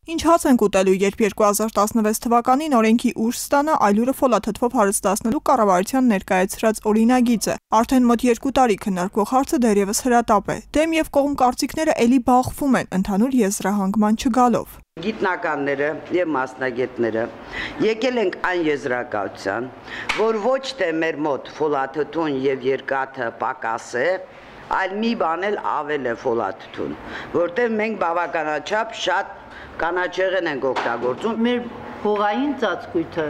Ինչ հաց ենք ուտելու, երբ 2016 թվականին օրենքի ուժ ստանա այլուրը ֆոլաթթվով հարստացնելու կառավարության ներկայացրած օրինագիծը։ Արդեն մոտ 2 տարի քննարկվող հարցը դեռևս հրատապ է։ Դեմ եւ կողմ կարծիքները էլի բախվում են ընդհանուր եզրահանգման չգալով։ Գիտնականները եւ մասնագետները եկել ենք այն եզրակացության, որ ոչ թե մեր մոտ ֆոլաթթուն եւ երկաթը պակաս է, այլ մի բան էլ ավել է ֆոլաթթուն, որտեղ մենք բավականաչափ շատ կանաչեղեն ենք օգտագործում։ Մեր հողային ծածկույթը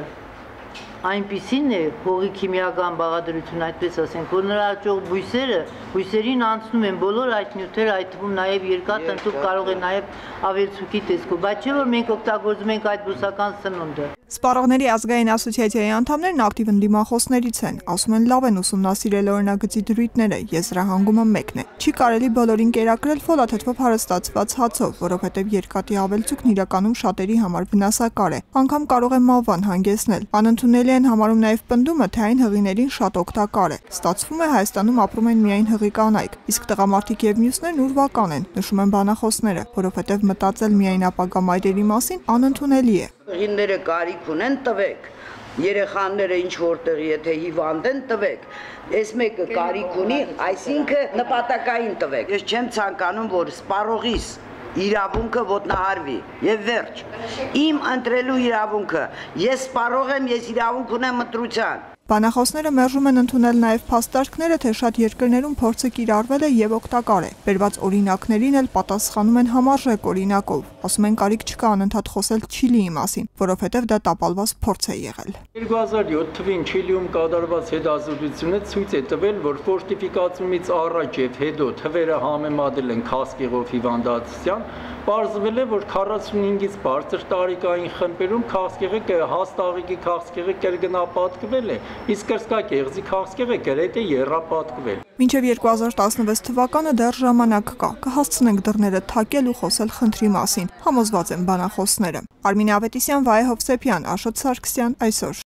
այնպիսին է, հողի քիմիական բաղադրությունը, այդպես ասենք, որ նրա աճող բույսերին անցնում են բոլոր այդ նյութերը, այդ թվում նաև երկաթը, ընդհանուր կարող է նաև ավելցուկի տեսքով, բայց չէ որ մենք օգտագործում ենք այդ բուսական սնունդը։ Սպառողների ազգային ասոցիացիայի անդամներն ակտիվ ընդդիմախոսներից են, ասում են լավ են ուսումնասիրել օրինագծի դրույթները, եզրահանգումը մեկն է։ Չի կարելի բոլորին կերակրել ֆոլաթթվով հարստացված հացով, որովհետև երկաթի ավելցուկն իրականում շատերի համար վնասակար է, անգամ կարող է մահվան հանգեցնել։ Անընդունելի են համարում նաև պնդումը, թե այն հղիներին շատ օգտակար է։ Ստացվում է Հայաստանում ապրում են միայն հղի կանայք, իսկ տղամարդիկ եւ մյուսներն ուրվական են, նշում են բանախոսները, որովհետև մտածել միայն ապագա մայրերի մասին անընդունելի է։ Հղիները կարիք ունեն, տվեք։ Երեխաները ինչ որտեղ եթե հիվանդ են, տվեք։ Այս մեկը կարիք ունի, այսինքն նպատակային տվեք։ Ես չեմ ցանկանում, որ սպառողիս իրավունքը ոտնահարվի եւ վերջ։ Իմ ընտրելու իրավունքը, ես սպառող եմ, ես իրավունք ունեմ ընտրության։ Բանախոսները մերժում են ընդունել նաև փաստարկները, թե շատ երկրներում փորձը կիրառվել է եւ օգտակար է։ Բերված օրինակներին էլ պատասխանում են համարժեք օրինակով։ Ասում են կարիք չկա անընդհատ խոսել Չիլիի մասին, որովհետև դա տապալված փորձ է եղել։ 2007 թվին Չիլիում կատարված հետազոտությունը ցույց է տվել, որ ֆորտիֆիկացումից առաջ եւ հետո թվերը համեմատել են քաղցկեղով հիվանդացության, պարզվել է, որ 45-ից բարձր տարիքային խմբերում հաստաղիկի քաղցկեղը կրկնապատկվել է, իսկ կրծքագեղձի քաղցկեղը գրեթե եռապատկվել։ Մինչև 2016 թվականը դեռ ժամանակ կա, կհասցնենք դռները թակել ու խոսել խնդրի մասին, համոզված են բանախոսները։ Արմինե Ավետիսյան, Վայե Հովսեփյան, Աշոտ Սարգսյան, այսօր։